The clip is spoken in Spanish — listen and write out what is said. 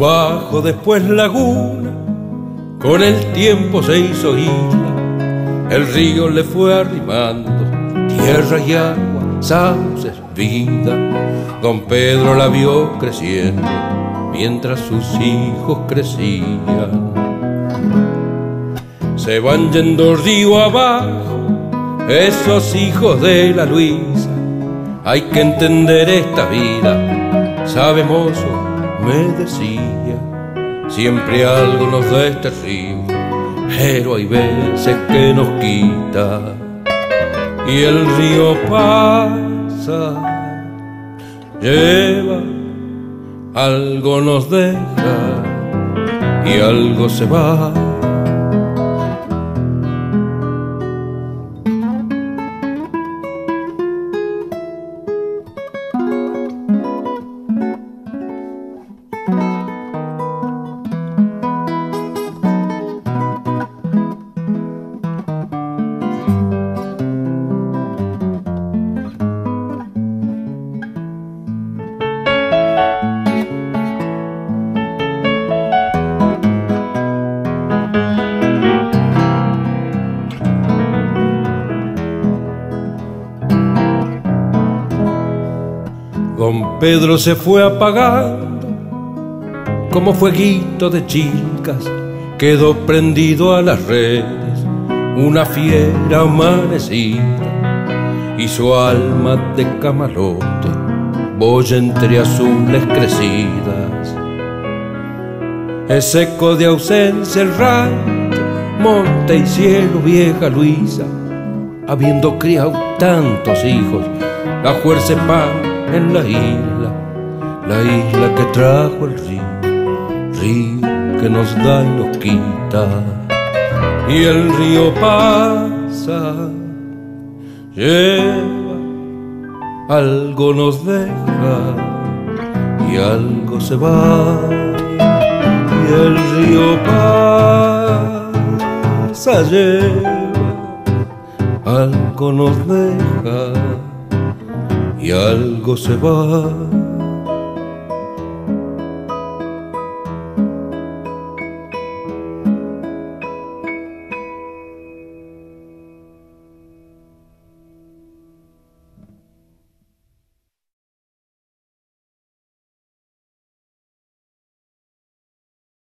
bajo, después laguna, con el tiempo se hizo isla. El río le fue arrimando tierra y agua, sauces, vida. Don Pedro la vio creciendo mientras sus hijos crecían. Se van yendo río abajo esos hijos de la Luisa. Hay que entender esta vida, sabe mozo, me decía. Siempre algo nos da este río, pero hay veces que nos quita. Y el río pasa, lleva, algo nos deja y algo se va. Don Pedro se fue apagando como fueguito de chicas, quedó prendido a las redes una fiera amanecida, y su alma de camalote boya entre azules crecidas. Es eco de ausencia el rancho, monte y cielo, vieja Luisa, habiendo criado tantos hijos, la fuerza pan en la isla que trajo el río que nos da y nos quita. Y el río pasa, lleva, algo nos deja y algo se va. Y el río pasa, lleva, algo nos deja y algo se va.